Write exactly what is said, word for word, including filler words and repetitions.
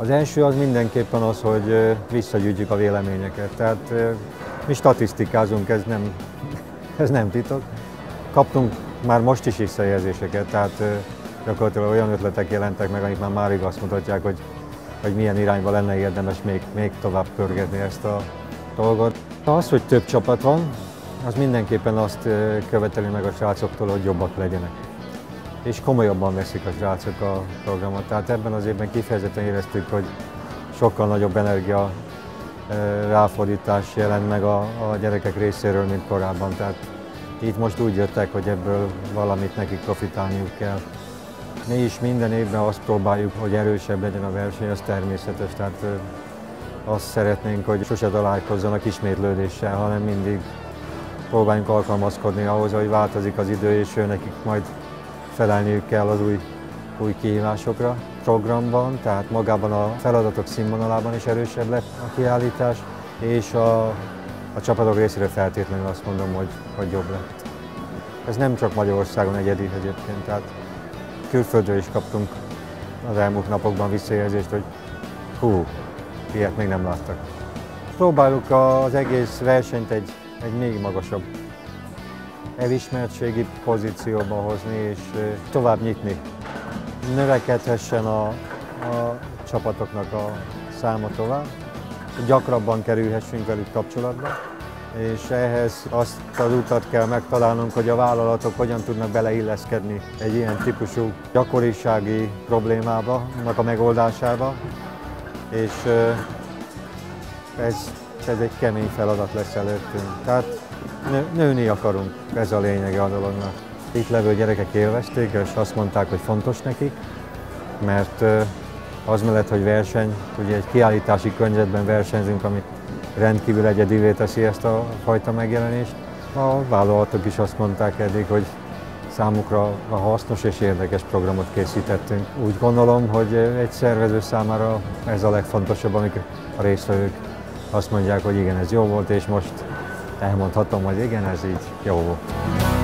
Az első az mindenképpen az, hogy visszagyűjtjük a véleményeket. Tehát mi statisztikázunk, ez nem, ez nem titok. Kaptunk már most is visszajelzéseket, tehát gyakorlatilag olyan ötletek jelentek meg, amik már máig azt mutatják, hogy, hogy milyen irányba lenne érdemes még, még tovább pörgetni ezt a dolgot. Az, hogy több csapat van, az mindenképpen azt követeli meg a srácoktól, hogy jobbak legyenek. És komolyabban veszik a srácok a programot. Tehát ebben az évben kifejezetten éreztük, hogy sokkal nagyobb energia ráfordítás jelent meg a, a gyerekek részéről, mint korábban. Tehát itt most úgy jöttek, hogy ebből valamit nekik profitálniuk kell. Mi is minden évben azt próbáljuk, hogy erősebb legyen a verseny, az természetes. Tehát azt szeretnénk, hogy sose találkozzanak ismétlődéssel, hanem mindig próbáljunk alkalmazkodni ahhoz, hogy változik az idő, és nekik majd felelniük kell az új, új kihívásokra. Programban, tehát magában a feladatok színvonalában is erősebb lett a kiállítás, és a, a csapatok részéről feltétlenül azt mondom, hogy, hogy jobb lett. Ez nem csak Magyarországon egyedi egyébként, tehát külföldről is kaptunk az elmúlt napokban visszajelzést, hogy hú, ilyet még nem láttak. Próbáljuk az egész versenyt egy, egy még magasabb elismertségi pozícióba hozni és tovább nyitni. Növekedhessen a, a csapatoknak a száma tovább, gyakrabban kerülhessünk velük kapcsolatba, és ehhez azt az utat kell megtalálnunk, hogy a vállalatok hogyan tudnak beleilleszkedni egy ilyen típusú gyakorisági problémába, annak a megoldásába, és ez, ez egy kemény feladat lesz előttünk. Tehát nő, nőni akarunk, ez a lényege a dolognak. Itt levő gyerekek élvezték, és azt mondták, hogy fontos nekik, mert az mellett, hogy verseny, ugye egy kiállítási környezetben versenyzünk, ami rendkívül egyedivé teszi ezt a fajta megjelenést. A vállalatok is azt mondták eddig, hogy számukra a hasznos és érdekes programot készítettünk. Úgy gondolom, hogy egy szervező számára ez a legfontosabb, amikor a résztvevők azt mondják, hogy igen, ez jó volt, és most elmondhatom, hogy igen, ez így jó volt.